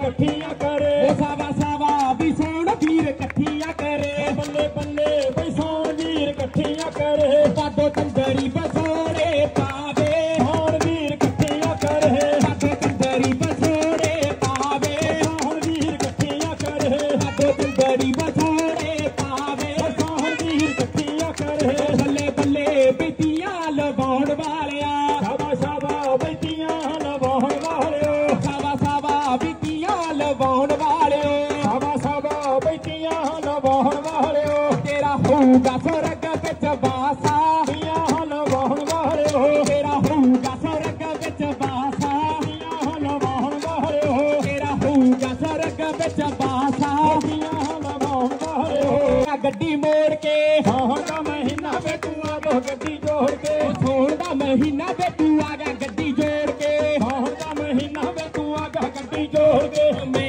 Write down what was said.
कट्ठियां करे सावा सावा भी सोण वीर कट्ठियां करे बल्ले बल्ले बई सोण वीर कट्ठियां करे पादो तंदरी बसोड़े पावे सोण वीर कट्ठियां करे पादो तंदरी बसोड़े पावे सोण वीर कट्ठियां करे पादो तंदरी बसोड़े पावे सोण वीर कट्ठियां करे बल्ले बल्ले बेटियां लवाउण वालिया शाबा शाबा बेटियां लवाउण वालियो सावा सावा बेटियां लवाउण वालियो शाबा शाबा बेटियां लवाउण वालियो तेरा होऊगा स्वर्ग विच वासा बेटियां लवाउण वालियो तेरा होऊगा स्वर्ग विच वासा बेटियां लवाउण वालियो तेरा होऊगा स्वर्ग विच वासा बेटियां लवाउण वालियो गड्डी मोड़ के सावन दा महीना वे तू आ गो गड्डी जोड़ के सोण दा महीना वे तू आ गया गड्डी जोड़ के सावन दा महीना वे तू आ गो गड्डी जोड़ के मैं